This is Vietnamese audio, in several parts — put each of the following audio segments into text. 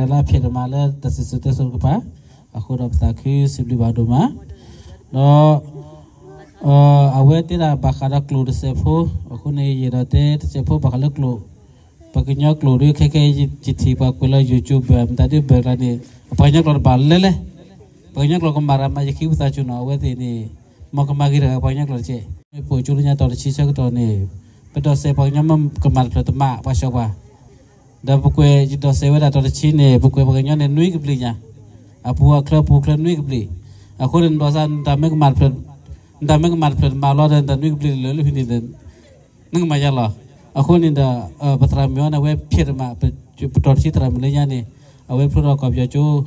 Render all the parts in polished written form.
la phiền mà là ta sẽ sửa sửa cái pa aku dah tak sibli badu ma no awe tira bakara keluar sepo aku ni yerate sepo bakala keluar pakainya keluar keke cici pakula YouTube tadi berani pakainya keluar balele pakainya keluar kemarin aja kita cuna awe ini mau kemari pakainya keluar cek pojulnya tahu cica kita ni betul saya pakainya kemarin keluar temak pasca dah pukul jika saya dah tahu cini pukul pakainya ni nui kebelinya apu klub nui kebeli aku dan dosan damai kemarin malu dan nui kebeli lalu ini dan neng majalah aku ni dah peteramian awal firma betul sih teramiannya ni awal pura kau jauh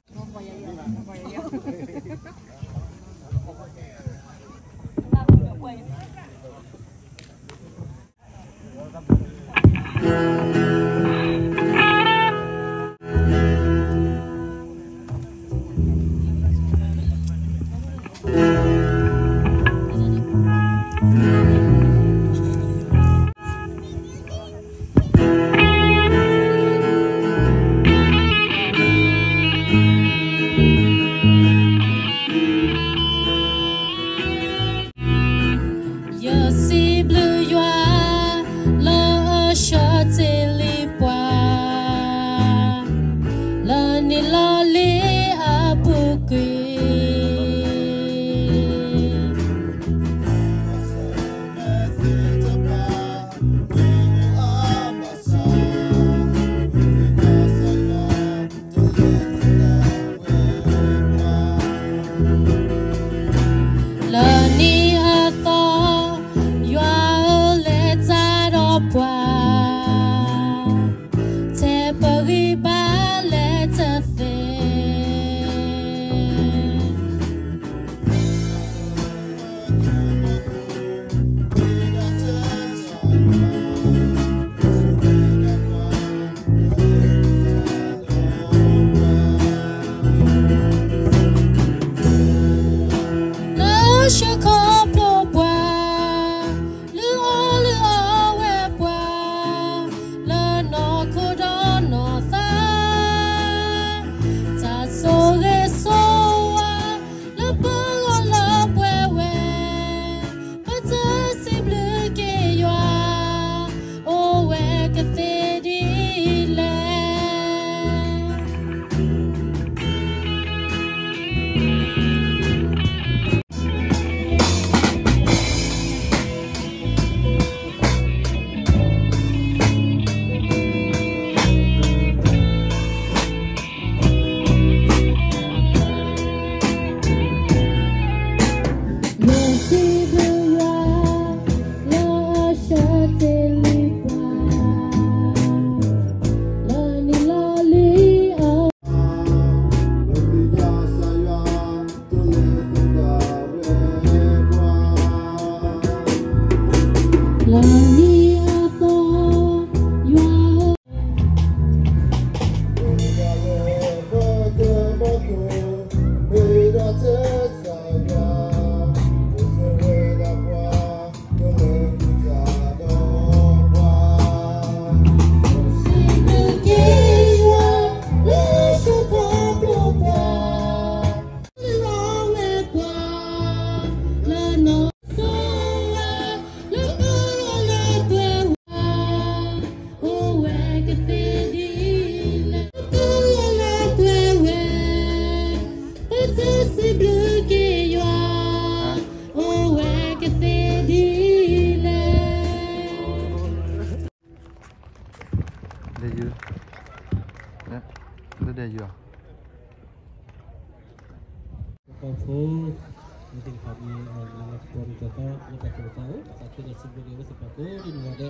mungkin kami melakukan contoh kita tahu satu dari sebelum sepaku di luar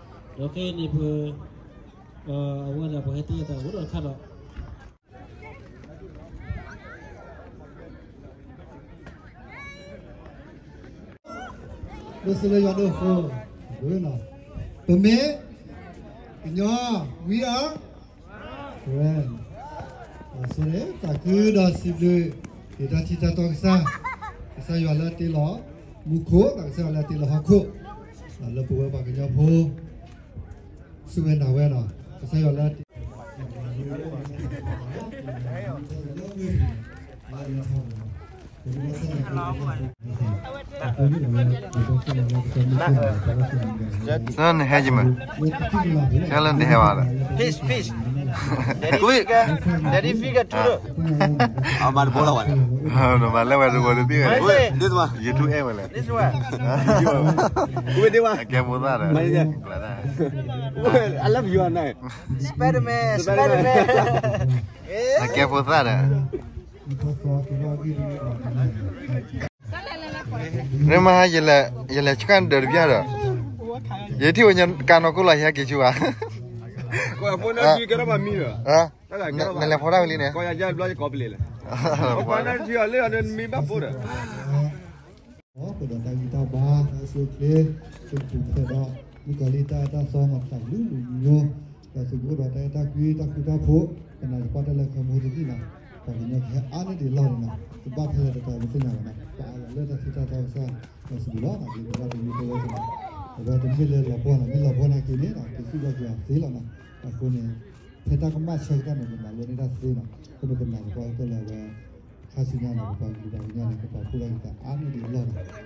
oke ni awal apa itu kita udah kalau Bersama jodoh oh benar pembe nyo we are friend asore tak dah sibuk kita cita tahu saya jualan tilo muko tak saya jualan tilo hakku lalu buat bagainya po suwe nawe no saya jualan Sen hejima. Kalian di hewan. Fish. Dari figure turu. Amar bola wan. No malah baru baru dia. This one. YouTube malah. This one. Gue dewa. Kayak muda dah. I love you anak. Spiderman. Kayak muda dah. Rumah je cekan derbiar. Jadi wanyan kan aku lah ya kecua. Kau phone ni kira mami lah. Nela phone beli ni. Kau yang jalan belanja kau beli lah. Kau nak dia le ada mi bapur. Oh, pada tadi kita bah suke suku kita mukalita kita sama sama lu suku rata kita kita pun kena pada lah kamu tu na. Kalau ni ane di lawan na. Sebab kalau kita mesti na. Kalau kita tahu sah sebulan lagi kita di itu na. Kalau tu mila lapor kini na. Kita juga sila na. Aku ni kita kemas kita na. Malu ni dah sila. Kita benar kalau tu lah. Hasilnya nak apa dibandingnya nak apa pula kita anu di luar.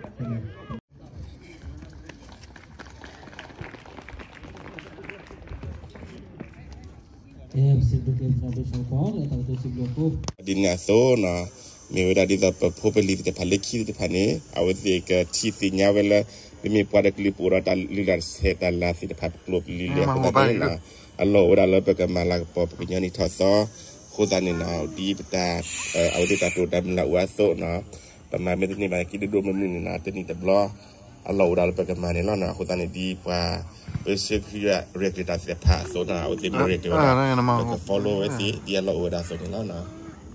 Dinaso na mewada di dapat popeli di depan leki di depan ni awet ke cisi nyawela demi pada klip ura dan lilar setan lah di depan klub lilar kita na Allah ura lepas ke malah pop penyanyi thasa khusus ni na di betul awet itu dah mula uasok na pemain ni banyak kita 2 minit na tu ni terbelah Allah ura lepas ke mana lah na khusus ni di pa bersedia rekrutasi apa so na awet itu mereka follow si dia Allah ura so ni lah na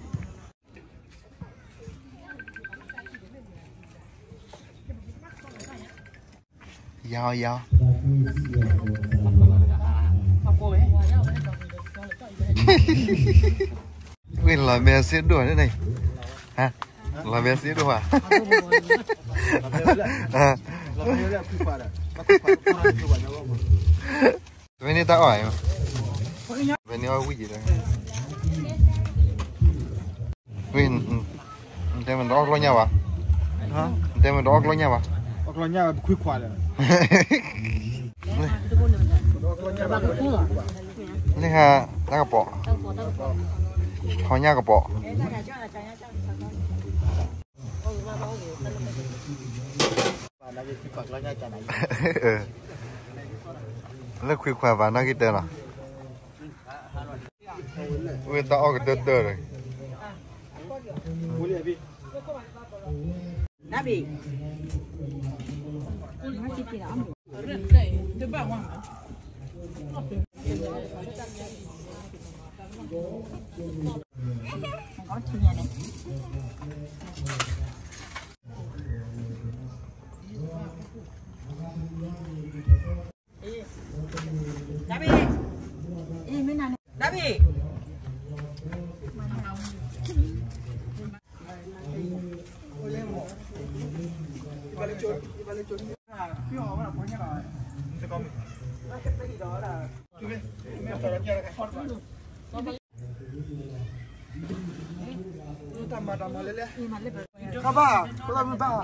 Yao. Wih, lah biasa dua ni nih. Hah? Lah biasa dua. Ini tak oi. Ini oi wih dah. Wih, dia mendok lo nyawa. Hah? Dia mendok lo nyawa. Kalau nya quick kuala. Ini ha, tak apa. Hanya apa? Ini quick kuala mana kita lah? Kita orang terter. Boleh abi. Nabi. Nabi. Kaba, kau tak berapa?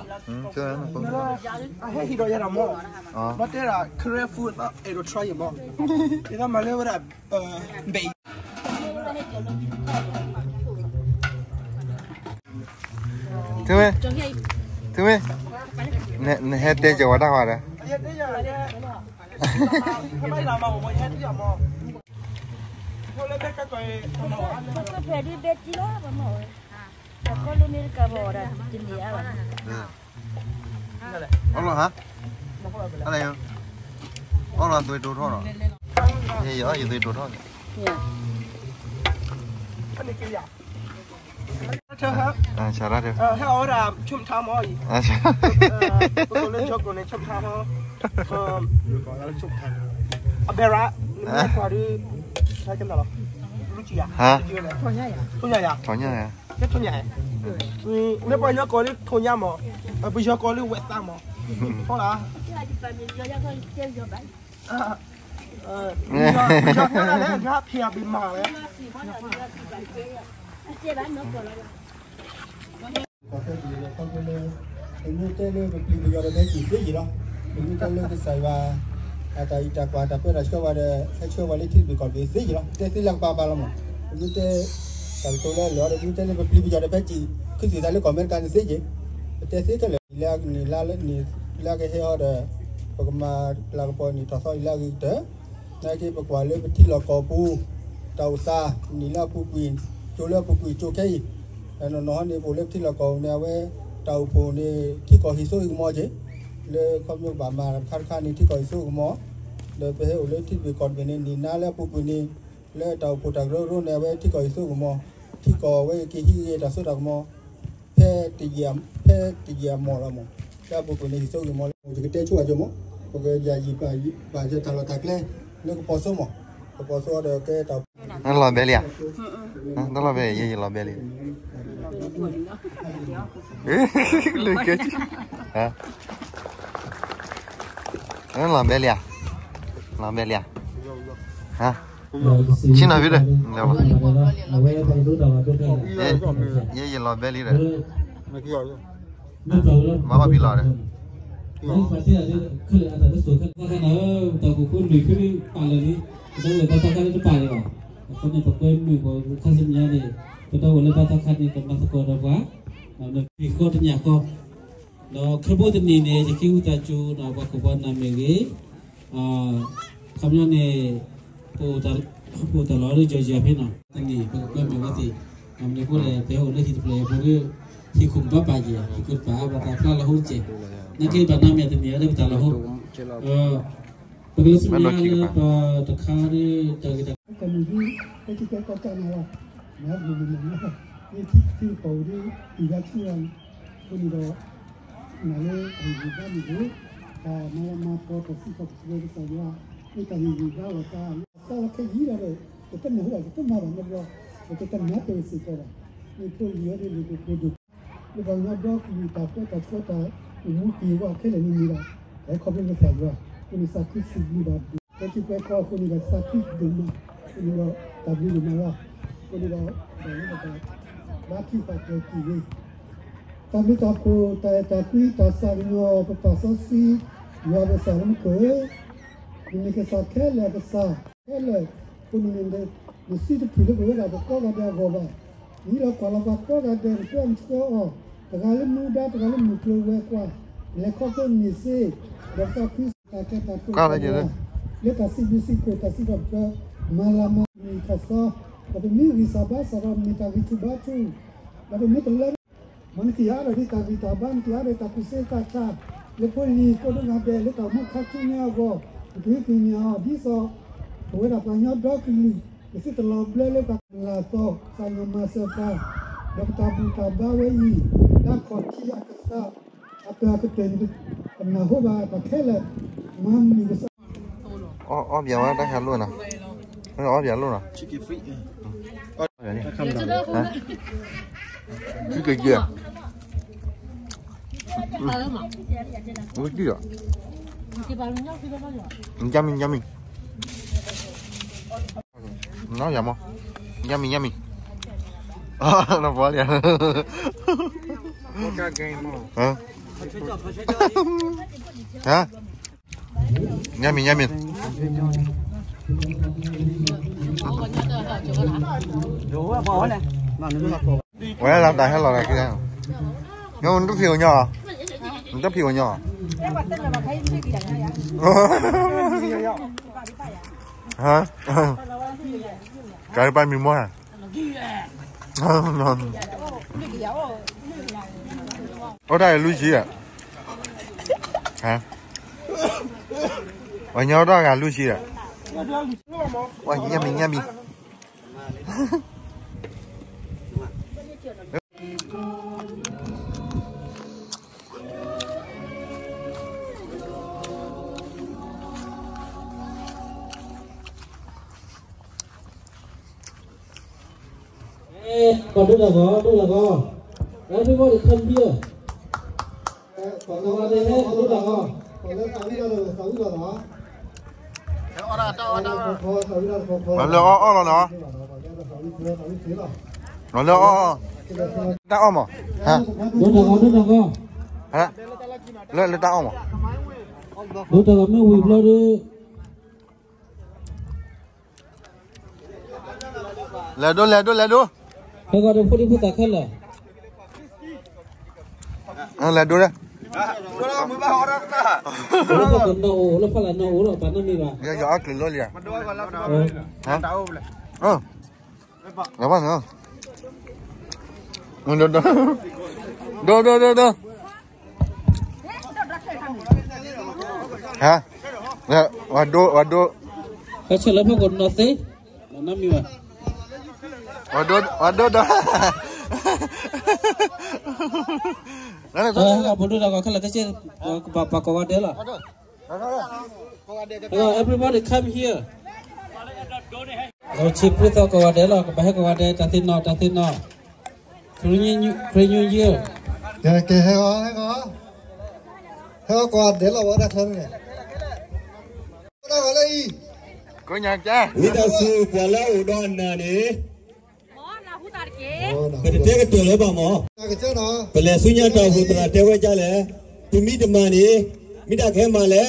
Hei, hidup yang ramah. Nanti ada Korean food, itu try yang mana? Kita malah ada bay. Tui, ne hete jawa dah ada. Kami lama mau hete yang mana? Boleh dekat kau. Kau pergi beti lah, mau. Kau lu ni kabar jenis apa? Allah ha?อะไรอ่ะอ๋อเราตัวโดดๆเนี่ยอยู่ตัวโดดๆเนี่ยอันนี้กี่อย่างเธอครับใช่แล้วเด้อให้เอาดาชุ่มเท้าหมออีกใช่ตัวเล่นช็อกโกแลตชุ่มเท้าหมอชุ่มเท้าอะเบระนี่กว่าที่ใช้กันตลอดรู้จีอ่ะฮะทุ่งใหญ่ทุ่งใหญ่ถอนยังไงแค่ทุ่งใหญ่ไม่ปล่อยเนื้อก่อนที่ทุ่งใหญ่หมอไปช็อกโกแลตเวสต์หมอเพราะอะไรช็อกโกแลตเนี่ยเพียบินมาเลย có cái gì là không có lên như cái lên bị bây giờ đấy chỉ cái gì đó như cái lên cái sài và tại trả quà trả phải là cho vào lấy thịt bị còn bị gì đó cái là ba lắm như cái tại tôi là lỡ được như cái lên bị bây giờ đấy chỉ cái gì đấy còn bên cạnh cái gì cái là cái heo đó mà là cái này thọ soi là cái đó này cái bậc quả lên thịt là cò pu tàu xa ni là pu quỳnh chỗ là pu quỳnh chỗ cái nó này bộ lên thịt là cò nè với tàu pu này thịt cò hì xôi mò chứ le không như bà mà khăn này thịt cò hì xôi mò le bây giờ lên thịt bị còn bên này ni là pu quỳnh này le tàu pu tàu rô nè với thịt cò hì xôi mò thịt cò với cái hì là xôi đặc mò phe tì giàm mò là mò cái bộ quần này thì sâu mò cái tê chua cho mò cái giờ gì bàจะทำเราตักเลยแล้วก็พอส้มอ่ะพอส้มเดี๋ยวcái tàu nó là bé liền nó là bé gì là bé liền lười cái hả nó là bé liền hả xin nào biết đây gì là bé liền mà bà bị lò đấy Ini pasti ada kalau ada sesuatu kan ada tahu pun lebih paling ini kita lepas itu paling lah. Kalau ni pakai ni kalau kasusnya ni kita boleh lepas ni kita masuk ke apa? Nak ikut ni aku. Nak kerja ni jadi kita cu nak apa kawan nama ni. Kami ni putar lalu jauh apa na? Ni pakai mewati. Kami ni boleh tahu ni kita boleh boleh ikut apa je, ikut apa betul lah hujah. Nanti pada nama itu ni ada betul lah. Bagaimana sebenarnya pada tekhari kita. Kemudian kita katakan lah, nak bagaimana? Ini paudi tiga cian, ini dah nalar juga itu, malam apa tersikat sebagai saja. Ini kami juga waktu kalau kira ada, kita kita malam ada, kita nak tersikat. Itu dia lebih produk. Lepas ngadok ni tak mungkin wah kalau ni mira, kau boleh saja. Ini sakit sih dah. Tapi kau ni dah sakit dulu. Ini dah tapi mana? Ini dah laki pakai kiri. Tapi tapi tasarnya pasasi, ya besar muka. Ini kesakit lah besar. Kalau ini mesti pilih boleh ada kau ada gua. Ini lah kalau kau ada pun kau. Terlalu muda, terlalu muda kuat. Lekor pun misi. Doktor pun kakek takut. Kau lagi tu. Lekor si kasih doktor malam ni kasih. Tapi ni wisaba sahaja minta itu baju. Tapi ni terlalu. Mana tiada di tabi taban tiada tapi sekaca. Lekor ni kau dah ada lekor muka tunya go. Itu punya bisa. Kau dah banyak doktor ni. Mesti terlalu lekor lato saya masukkan. Doktor buta bawa dan koci aksa apa ketentu pernah hoba pakai mam ni besar. Oh biar mana dah halu na? Oh biar halu na? Chicken feet. Cái gì à? Ủa gì à? Yummy. Nó yum không? Yummy. Nó bỏ liền. Hả? Hả? Yummy. Quay làm đại hay là này kia? Nhưng nó phiêu nhỏ. Nó phiêu nhỏ. Hả? Cái bài mình mua à? Ở đây là Luis à? Hả? Ở nhau đó là Luis à? Ôi, nghe mình. Còn đây là gò. Đấy mới được thân bia. Còn đây hết, đây là gò. Còn đây sáu giờ đó. Nó lỡ nó. Nó lỡ. ta om à hả Đốt đằng có. hả lên ta om à Đốt đằng mới hủy lo đi. là đô Cái gọi là phụ ta khăn là. là đô đây Nó có cần nấu, nó phải là nấu rồi, bạn nó mi vào. giờ gió kêu luôn liền hả làm bao nữa đô hả waduh Cái chuyện là phải còn nấu thế, nó mi vào. waduh dah Bodoh dah kalau kecil bapa kau ada lah. Everybody come here. Kalau chip itu kau ada lah, bahaya kau ada tantin no. Krenyu year. Cái heo còn đấy là bọn đặc thân này. Nó gọi là gì? có nhà cha Kita su kuala udon na ni. Ồ, nó Pada dia ketua le bang mo. cái chỗ nó. Pele sunya tahu putra dewa jale. Tumi teman ni. Minta kema le.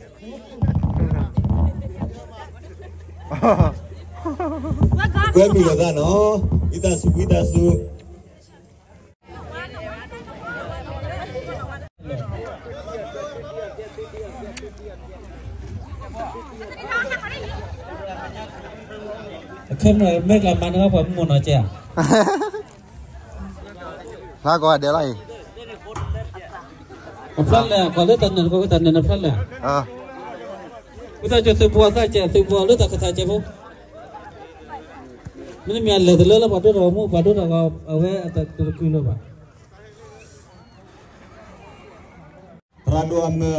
Kau mila kan no. Kita su. Không rồi mấy làm ăn nó phải muốn nói chè. là có để lại Phát là có lớp tận có cái tận này phát là. Kita cuci sebuah saja, sebuah lu tak kata cebok. Ini mian le dulu lah padu romu, padu dah awe atau kilo pak. Radu ame.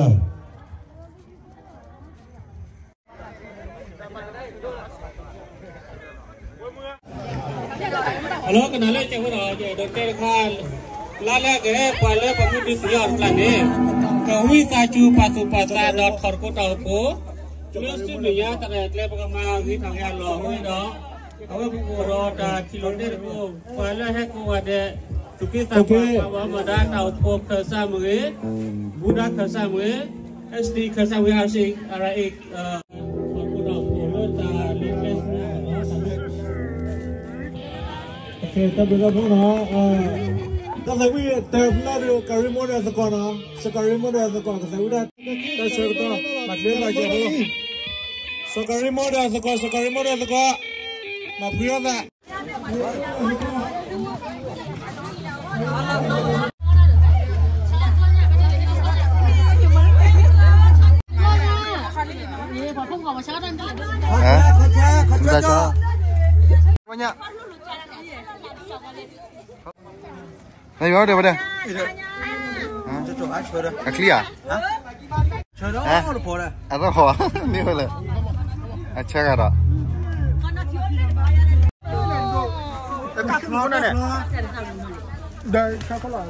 Halo, kenalnya cewek aja, dokter kan. Lala ke, pala kamu di siar lagi. Kau taju patu pata dot korku tahu ko. Terus tu dia tak ada klep kemana ni tak ada loh, ni dah. Awak buku roda kilometer ko. Pala aku ada. Tukis sampai awak madan tahu ko kerja mui, budak kerja mui, SD kerja mui arsik araik. Korku tahu ko lo tak limit. Okay, ta bữa đó nó. Ta thấy bây giờ nó được cái món này sao nó, sao cái món này sao còn cái sao đó. Ta xem to, mặt bên là gì không? Sao cái món này sao còn, mặt phía là. ra cho có nhá đây có đây clear nó khó như vậy là chắc là đó đây sao có loại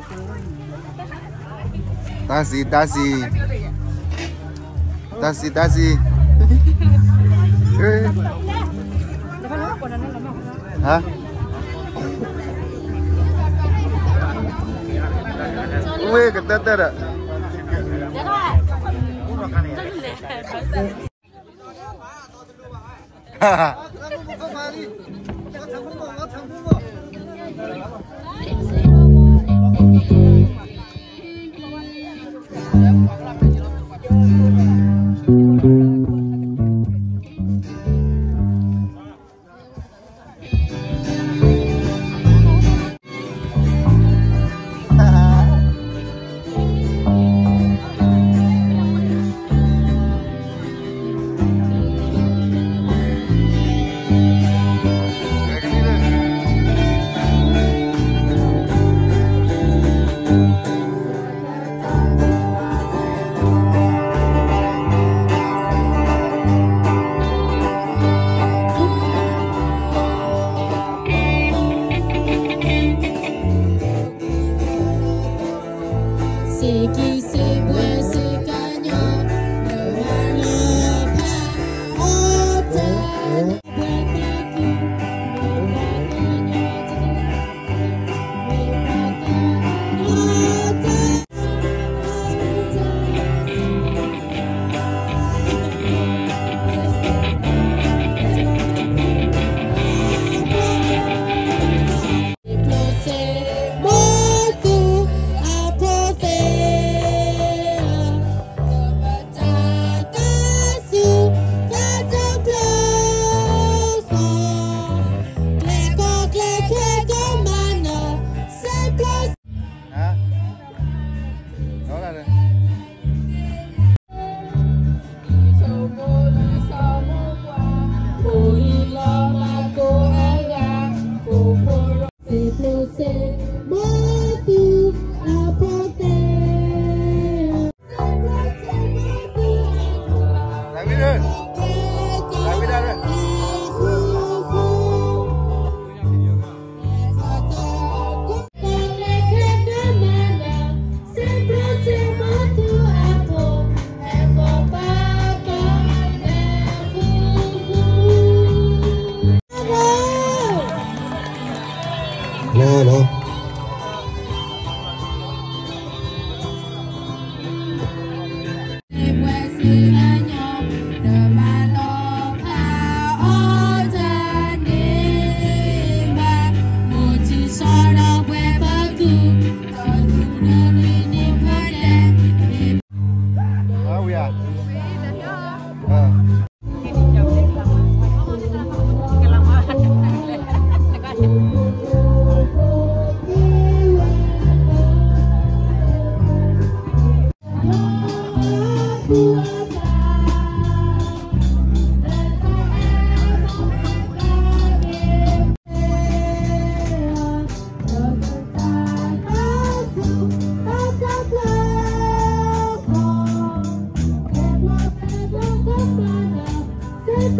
Taxi hả ui cái tết tết ạ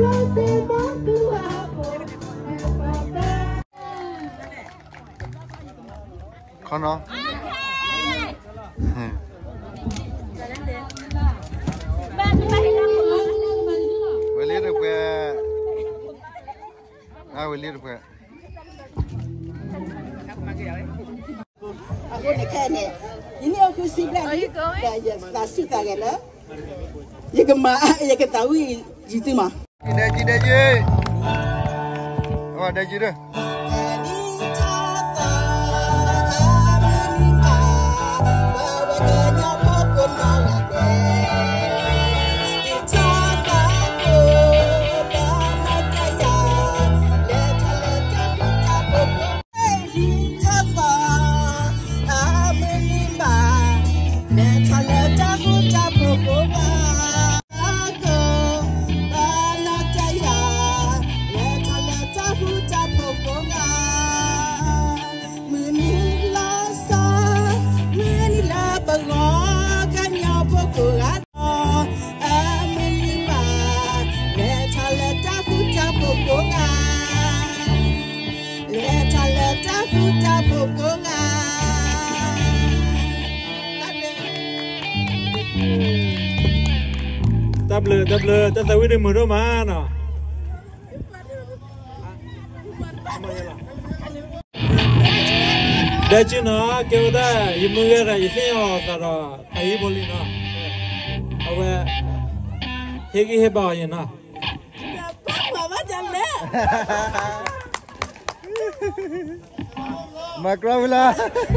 con nó với liệt được về với liệt được về aku nak kene ini aku sibla ni dah suka gelo ya kema ya ketahui gitu mah chị đây gì đây gì đây đập lờ ta thấy được mưa đâu mà nó đây chứ nó kêu ta im mưa ra im phèo ta rồi thấy bồi nóเอาไว้เฮ้ยเฮ้ยบ่อยนะมาคราวละ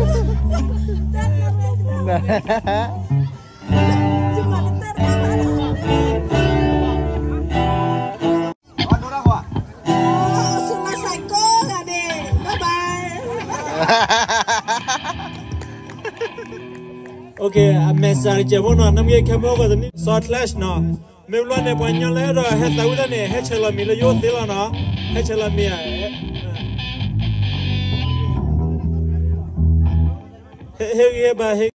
โอเคเมสซาเจวันนั้นน้ำเงี้ยแค่บอกว่าตอนนี้ซอสแลชเนาะไม่รู้เนี่ยปัญญาแล้วเราให้ตัวนั้นเนี่ยให้เชลามีเลยโยสิละเนาะให้เชลามีเฮ้ยบ่าเฮ้ย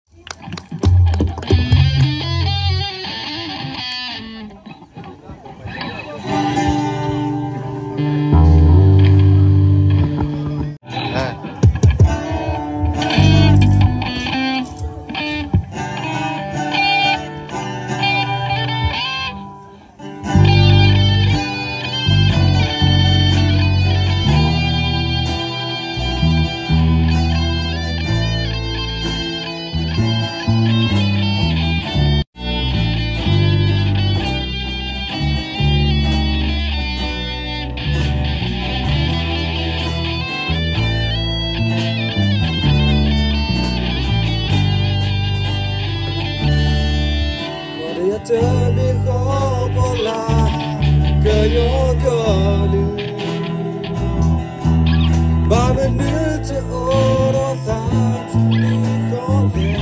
เธอไม่ขอพอลาเกิดโยกลืมบางมันนึกจะโอรสาที่มีก็เลย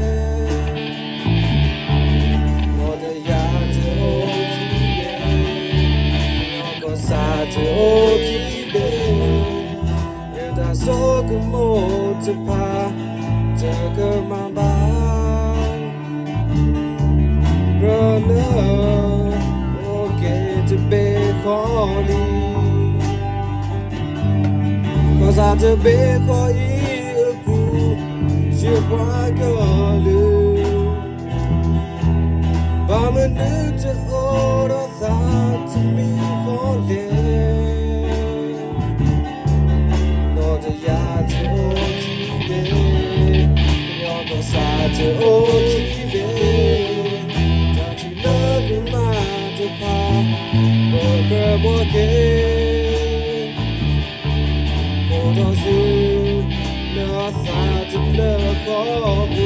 โอแต่อยากจะโอคิเบก็สาจะโอคิเบเดี๋ยวถ้าโซก็โมจะพาเธอก็มาบ้าto be calling cause I to be calling you want to but me need to order that to me calling no the yard to keep it your side to keep it porque por azul não faz não como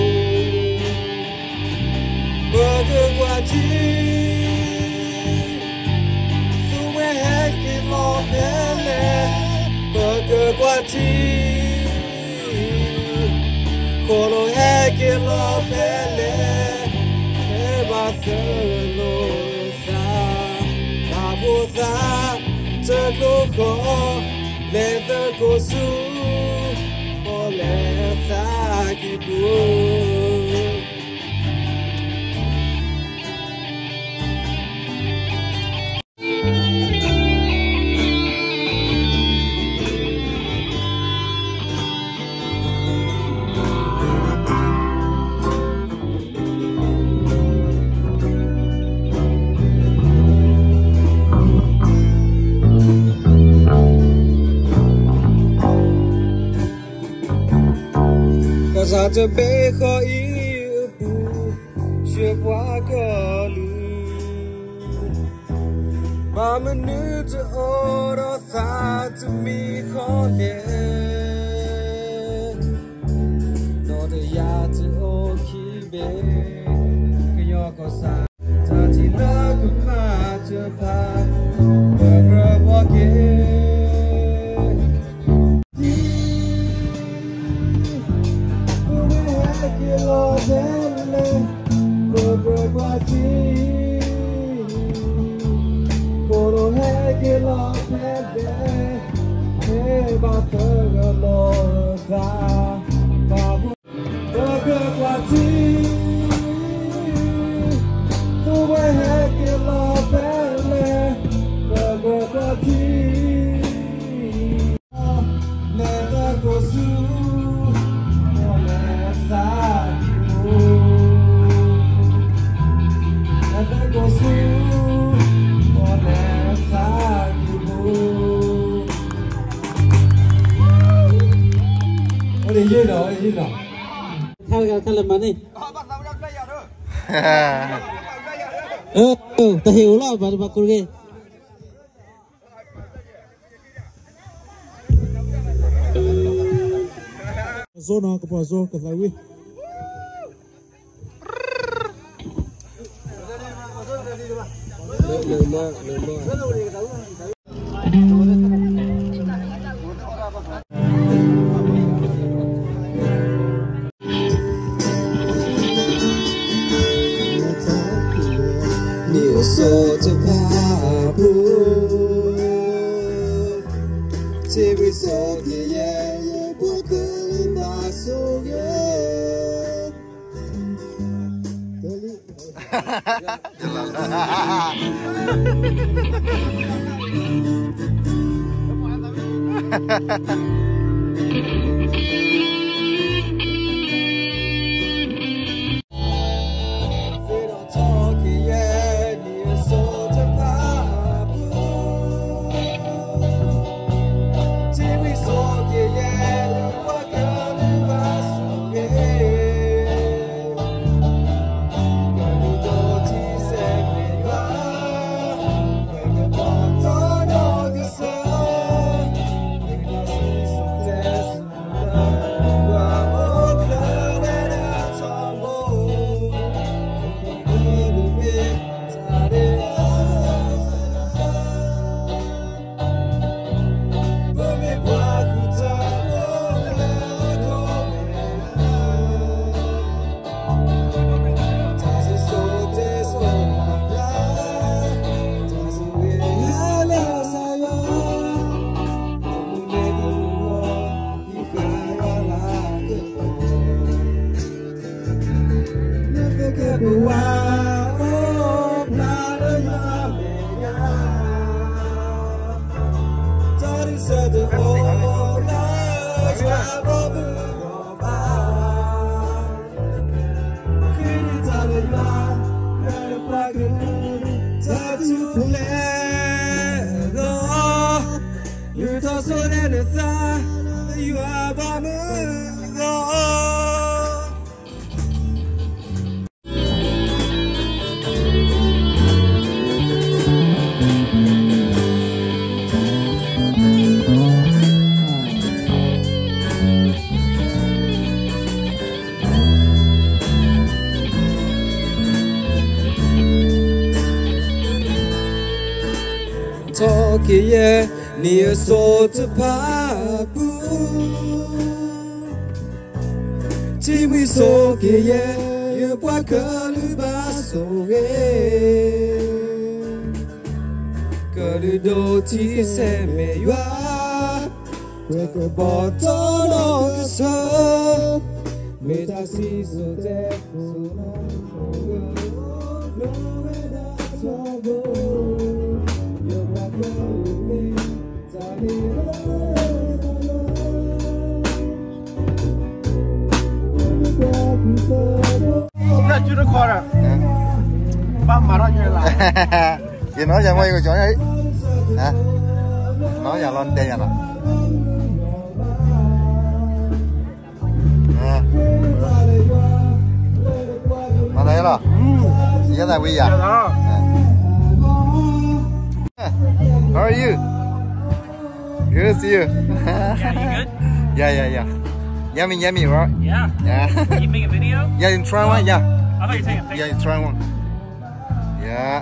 porque guardi tu é que lo pele porque guardi colo é que lo pele e basteloจะลูกขอเลเตอร์กูสู้พอเลสากิบูจะเบขออีปูเชื่อว่าก็ลืมมามันนึกจะโอรสาจะมีข้อเดียวนอจะอยากจะโอคีเบก็ยอก็สาถ้าที่เลิกก็มาจะพาเมื่อกระบอกเก Khăn lần mà đi. Ta hiểu lo bà cô ghê. Zona ke pazo ke lawi. So to papu, we saw the yeah, buckle in my soul, yeah, near so to papu. We so yeah, you walk a little Kalido ti se me yua, wake a bottle of the sun. Made I see so dead, so Là chưa được kho rồi. Ba mà nó như là. Chị nói ra quay của chỗ ấy. Hả? Nói ra lên đây nè. 了，现在喂呀。How are you? Good to see you. Yeah. Yummy, right? Yeah. You making a video? Yeah, you try one. Yeah. I thought you were taking a picture. Yeah, you try one. Yeah.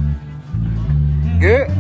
Good.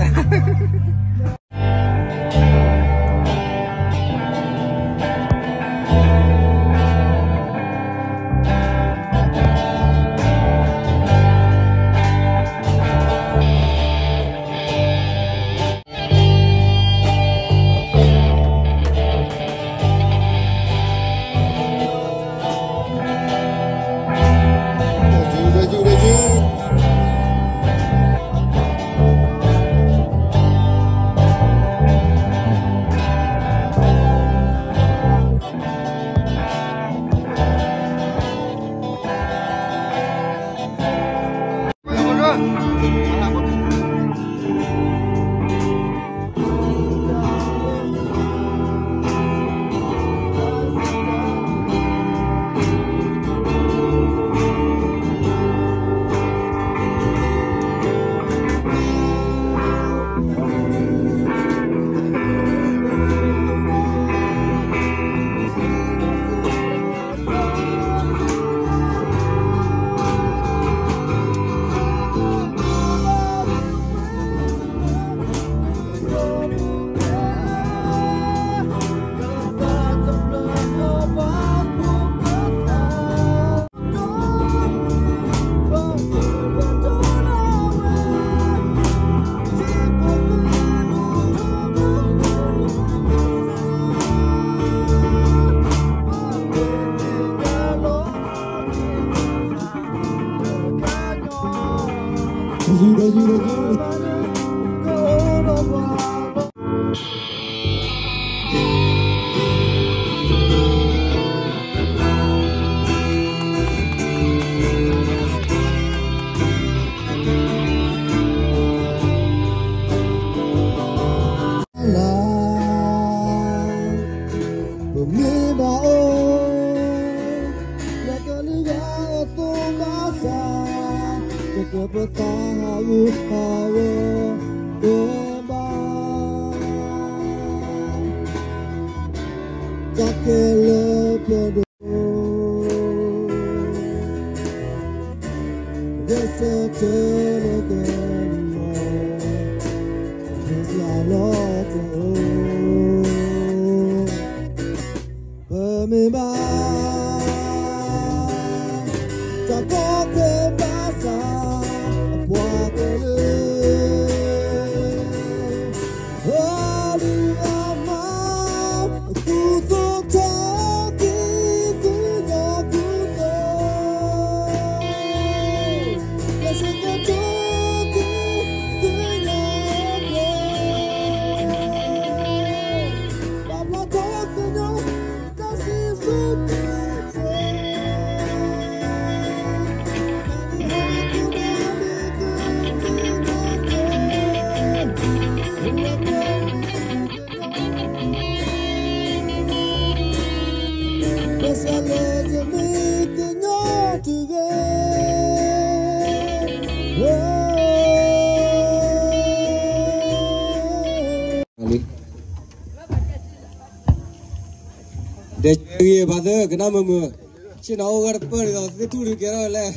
Dia pada kena memu. Cina orang pergi dah tu kira le.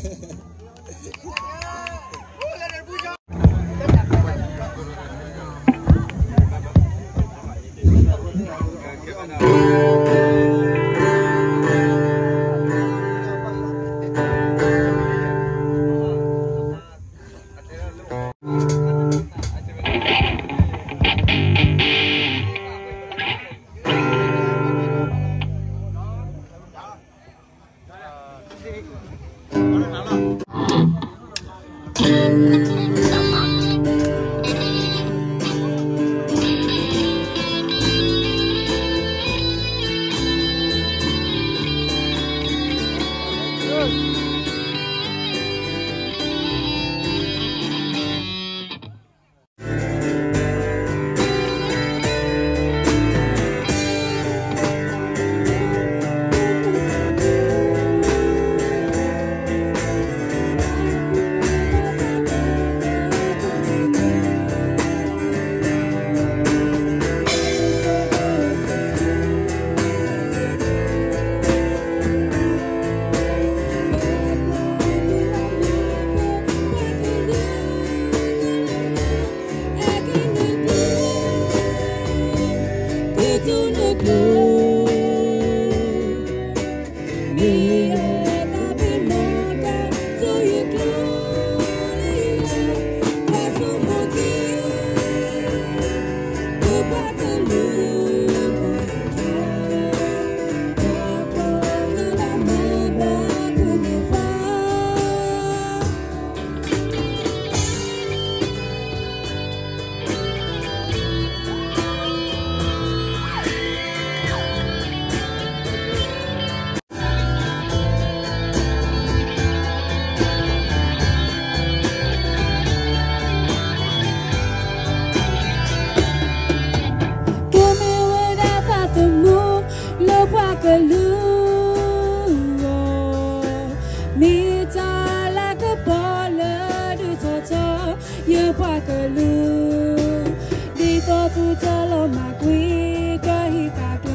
tu jalo magui kahitatu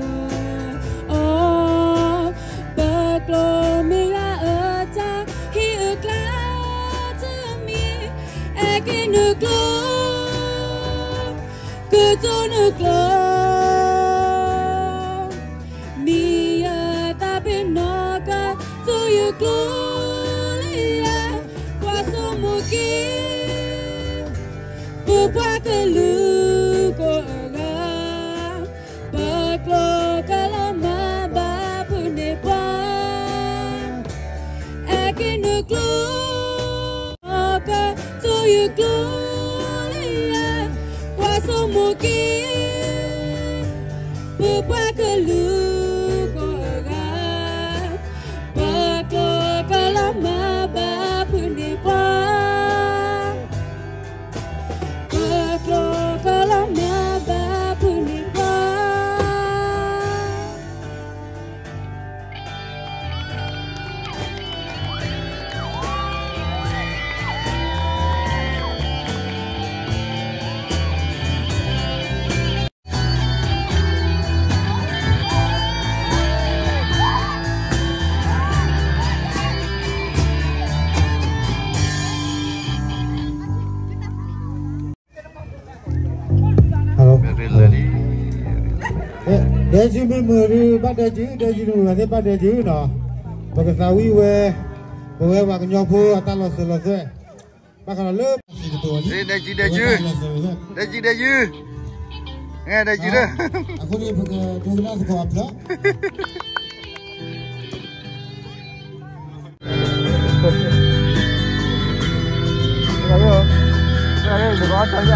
oh baklo mira aja hi ukla tumi ekinuklo kutunuklo mia tapi noka tu yuklo lia kwaso muki buat lu ko aga baklo kalama bapune pa ekinuklo noka tu yuklo lia kwaso muki buat lu ko aga baklo kalama bapune pa baklo kalama bapune pa Daji memori pada daji dulu nanti pada daji no. Pakai sawi we wak nyopo atau los. Pakai lep. Daji. Daji dah. Aku ni pakai dua sekolah apa? Saya juga tanya.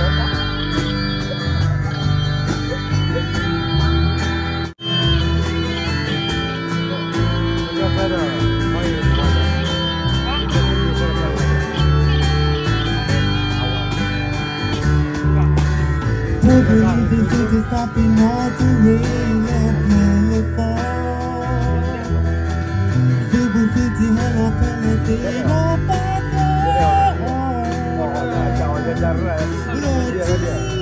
Stopping all to really Super City, hello, Palestine,